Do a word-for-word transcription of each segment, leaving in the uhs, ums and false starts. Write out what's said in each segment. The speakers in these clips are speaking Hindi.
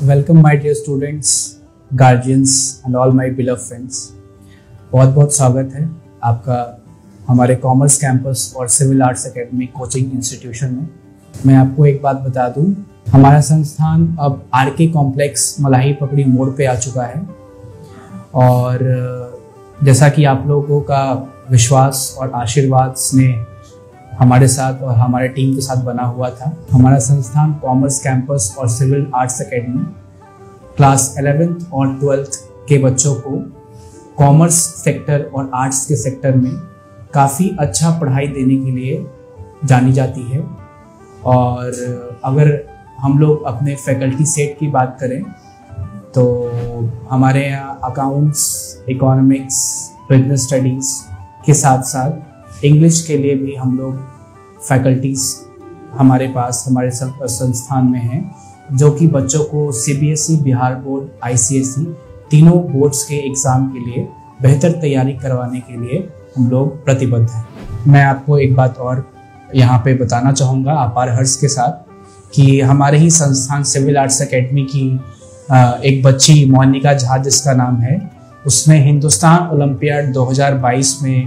Welcome my dear students, guardians and all my beloved friends. बहुत बहुत स्वागत है आपका हमारे कॉमर्स कैंपस और civil arts academy coaching institution में। मैं आपको एक बात बता दूं, हमारा संस्थान अब आर के कॉम्प्लेक्स मलाही पकड़ी मोड़ पे आ चुका है और जैसा कि आप लोगों का विश्वास और आशीर्वाद स्नेह हमारे साथ और हमारे टीम के साथ बना हुआ था, हमारा संस्थान कॉमर्स कैंपस और civil arts academy class eleventh और ट्वेल्थ के बच्चों को कॉमर्स सेक्टर और आर्ट्स के सेक्टर में काफ़ी अच्छा पढ़ाई देने के लिए जानी जाती है। और अगर हम लोग अपने फैकल्टी सेट की बात करें तो हमारे यहाँ अकाउंट्स, इकोनॉमिक्स, बिजनेस स्टडीज़ के साथ साथ इंग्लिश के लिए भी हम लोग फैकल्टीज़ हमारे पास हमारे संस्थान में हैं, जो कि बच्चों को सीबीएसई, बिहार बोर्ड, आईसीएसई तीनों बोर्ड्स के एग्ज़ाम के लिए बेहतर तैयारी करवाने के लिए हम लोग प्रतिबद्ध हैं। मैं आपको एक बात और यहाँ पे बताना चाहूँगा अपार हर्ष के साथ कि हमारे ही संस्थान सिविल आर्ट्स एकेडमी की एक बच्ची मोनिका झा जिसका नाम है, उसने हिंदुस्तान ओलंपियाड दो हज़ार बाईस में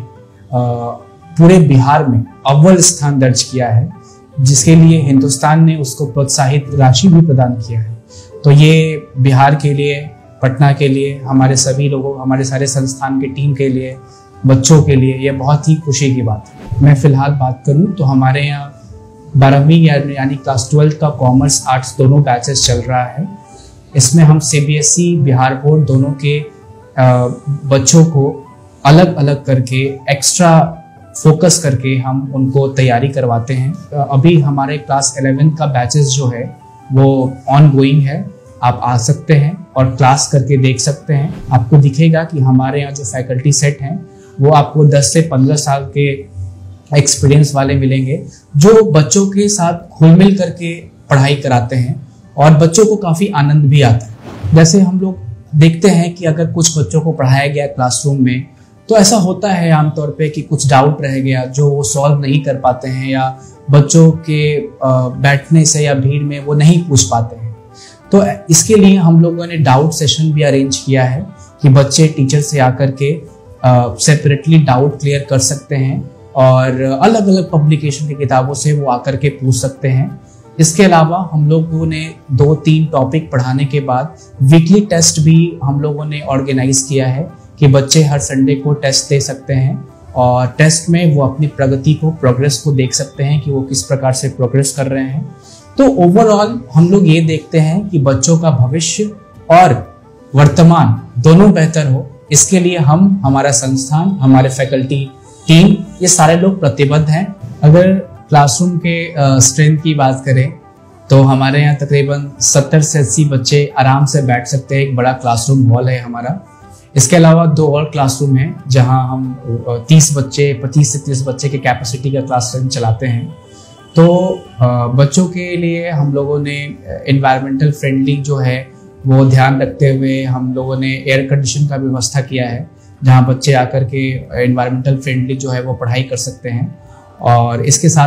पूरे बिहार में अव्वल स्थान दर्ज किया है, जिसके लिए हिंदुस्तान ने उसको प्रोत्साहित राशि भी प्रदान किया है। तो ये बिहार के लिए, पटना के लिए, हमारे सभी लोगों, हमारे सारे संस्थान के टीम के लिए, बच्चों के लिए ये बहुत ही खुशी की बात है। मैं फिलहाल बात करूं तो हमारे यहाँ बारहवीं यानी क्लास ट्वेल्थ का कॉमर्स आर्ट्स दोनों बैचेस चल रहा है। इसमें हम सीबीएसई, बिहार बोर्ड दोनों के बच्चों को अलग अलग करके एक्स्ट्रा फोकस करके हम उनको तैयारी करवाते हैं। अभी हमारे क्लास इलेवेंथ का बैचेस जो है वो ऑन गोइंग है, आप आ सकते हैं और क्लास करके देख सकते हैं। आपको दिखेगा कि हमारे यहाँ जो फैकल्टी सेट हैं वो आपको दस से पंद्रह साल के एक्सपीरियंस वाले मिलेंगे, जो बच्चों के साथ घुल मिल करके पढ़ाई कराते हैं और बच्चों को काफ़ी आनंद भी आता है। जैसे हम लोग देखते हैं कि अगर कुछ बच्चों को पढ़ाया गया क्लासरूम में तो ऐसा होता है आमतौर पे कि कुछ डाउट रह गया जो वो सॉल्व नहीं कर पाते हैं, या बच्चों के बैठने से या भीड़ में वो नहीं पूछ पाते हैं। तो इसके लिए हम लोगों ने डाउट सेशन भी अरेंज किया है कि बच्चे टीचर से आकर के सेपरेटली डाउट क्लियर कर सकते हैं और अलग अलग पब्लिकेशन की किताबों से वो आकर के पूछ सकते हैं। इसके अलावा हम लोगों ने दो तीन टॉपिक पढ़ाने के बाद वीकली टेस्ट भी हम लोगों ने ऑर्गेनाइज किया है कि बच्चे हर संडे को टेस्ट दे सकते हैं और टेस्ट में वो अपनी प्रगति को, प्रोग्रेस को देख सकते हैं कि वो किस प्रकार से प्रोग्रेस कर रहे हैं। तो ओवरऑल हम लोग ये देखते हैं कि बच्चों का भविष्य और वर्तमान दोनों बेहतर हो, इसके लिए हम, हमारा संस्थान, हमारे फैकल्टी टीम, ये सारे लोग प्रतिबद्ध हैं। अगर क्लासरूम के स्ट्रेंथ की बात करें तो हमारे यहाँ तकरीबन सत्तर से अस्सी बच्चे आराम से बैठ सकते हैं। एक बड़ा क्लासरूम हॉल है हमारा। इसके अलावा दो और क्लासरूम हैं जहां हम तीस बच्चे, पच्चीस से तीस बच्चे के कैपेसिटी का क्लासरूम चलाते हैं। तो बच्चों के लिए हम लोगों ने एनवायरमेंटल फ्रेंडली जो है वो ध्यान रखते हुए हम लोगों ने एयर कंडीशन का व्यवस्था किया है, जहां बच्चे आकर के एनवायरमेंटल फ्रेंडली जो है वो पढ़ाई कर सकते हैं। और इसके साथ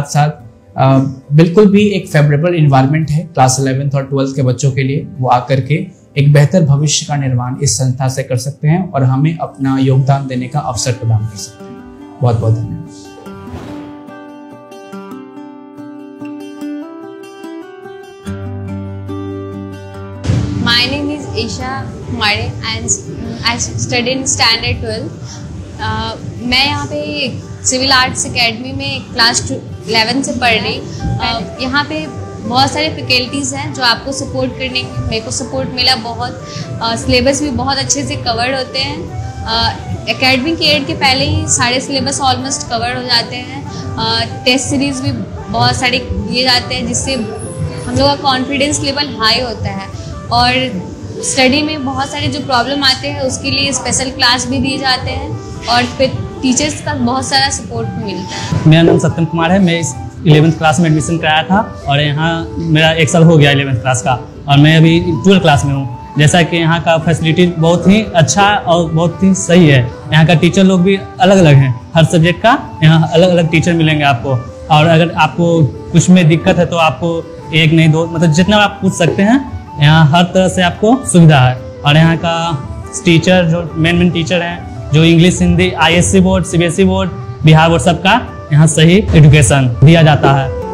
साथ बिल्कुल भी एक फेवरेबल इन्वायरमेंट है क्लास इलेवेंथ और ट्वेल्थ के बच्चों के लिए। वो आकर के एक बेहतर भविष्य का निर्माण इस संस्था से कर सकते हैं और हमें अपना योगदान देने का अवसर प्रदान कर सकते हैं। बहुत बहुत धन्यवाद। My name is Isha Kumare and I study in standard twelfth. uh, मैं यहाँ पे सिविल आर्ट्स एकेडमी में क्लास इलेवेंथ से पढ़ रही। uh, यहाँ पे बहुत सारे फैकल्टीज़ हैं जो आपको सपोर्ट करने, मेरे को सपोर्ट मिला बहुत। सिलेबस भी बहुत अच्छे से कवर होते हैं। एकेडमी के एड के पहले ही सारे सिलेबस ऑलमोस्ट कवर हो जाते हैं। टेस्ट सीरीज़ भी बहुत सारे दिए जाते हैं जिससे हम लोग का कॉन्फिडेंस लेवल हाई होता है। और स्टडी में बहुत सारे जो प्रॉब्लम आते हैं उसके लिए स्पेशल क्लास भी दिए जाते हैं और फिर टीचर्स का बहुत सारा सपोर्ट भी मिलता है। मेरा नाम सत्यम कुमार है। मैं इस इलेवेंथ क्लास में एडमिशन कराया था और यहाँ मेरा एक साल हो गया इलेवेंथ क्लास का और मैं अभी ट्वेल्थ क्लास में हूँ। जैसा कि यहाँ का फैसिलिटी बहुत ही अच्छा और बहुत ही सही है। यहाँ का टीचर लोग भी अलग अलग हैं, हर सब्जेक्ट का यहाँ अलग अलग टीचर मिलेंगे आपको। और अगर आपको कुछ में दिक्कत है तो आपको एक नहीं दो मतलब जितना आप पूछ सकते हैं यहाँ हर तरह से आपको सुविधा है। और यहाँ का टीचर जो मेन मेन टीचर हैं, जो English, Hindi, ISC board, CBSE board, Bihar board, सबका यहाँ सही एजुकेशन दिया जाता है।